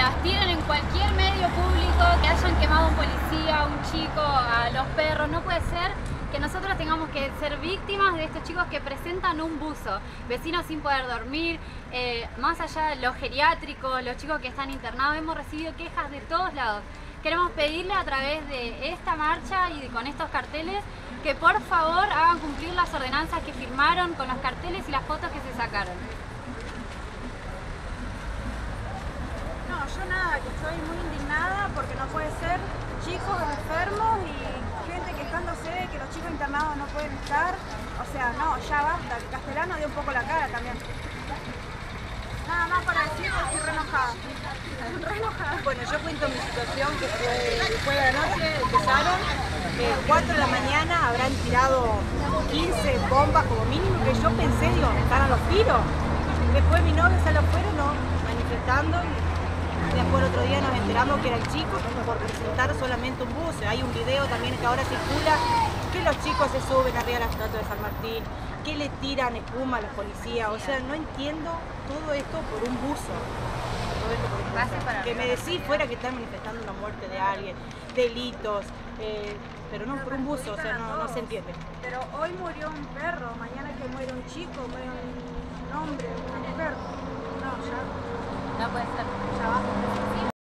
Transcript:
las tiren en cualquier medio público, que hayan quemado a un policía, a un chico, a los perros. No puede ser que nosotros tengamos que ser víctimas de estos chicos que presentan un buzo, vecinos sin poder dormir, más allá de los geriátricos, los chicos que están internados. Hemos recibido quejas de todos lados. Queremos pedirle a través de esta marcha y con estos carteles que por favor hagan cumplir las ordenanzas que firmaron con los carteles y las fotos que se sacaron. No, yo nada, que estoy muy indignada porque no puede ser chicos enfermos y gente quejándose de que los chicos internados no pueden estar. O sea, no, ya basta, que Castellano dio un poco la cara también. Nada más para decir que estoy re enojada. Re enojada. Bueno, yo cuento mi situación, que fue de la noche, empezaron, 4 de la mañana habrán tirado 15 bombas como mínimo, que yo pensé, digo, están a los tiros. Después mi novio salió afuera, no, manifestando, y después el otro día nos enteramos que era el chico por presentar solamente un bus. Hay un video también que ahora circula, que los chicos se suben arriba de la estatua de San Martín, que le tiran espuma a los policías. O sea, no entiendo todo esto por un buzo. Que me decís fuera que están manifestando una muerte de alguien, delitos, pero no por un buzo, o sea, no se entiende. Pero hoy murió un perro, mañana que muere un chico, muere un hombre, una mujer. No, ya. No puede ser. Ya basta.